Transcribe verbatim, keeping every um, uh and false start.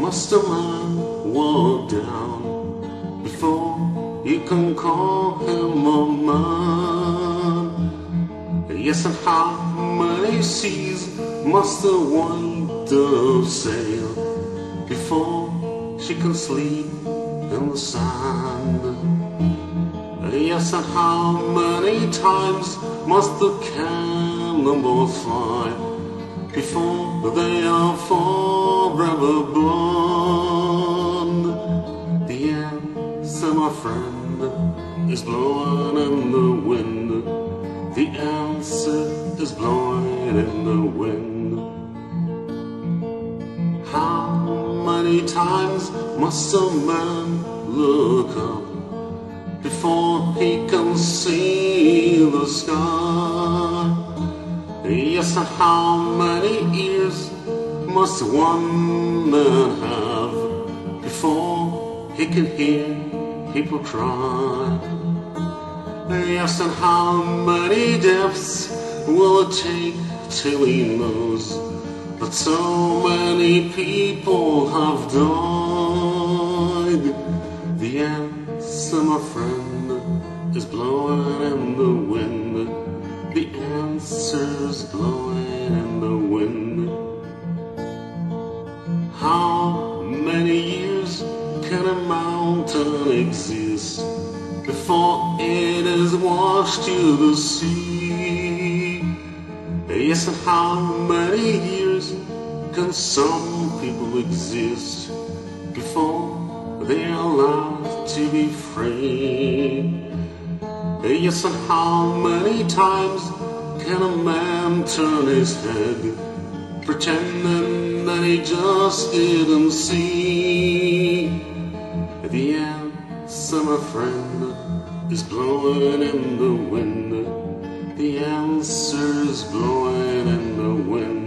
must a man walk down before you can call him a man? Yes, and how many seas must the white dove sail before she can sleep in the sand? Yes, and how many times must the cannonball fly before they are forever blonde? The answer, my friend, is blowing in the wind. The answer is blowing in the wind. How many times must a man look up before he can see the sky? Yes, and how many ears must one man have before he can hear people cry? Yes, and how many deaths will it take till he knows that so many people have died? The answer, my friend, is blowing in the wind. The answer's blowing in the wind. How many years can a mountain exist before it is washed to the sea? Yes, and how many years can some people exist before they are allowed to be free? Yes, and how many times can a man turn his head, pretending that he just didn't see? The answer, my friend, is blowing in the wind. The answer's blowing in the wind.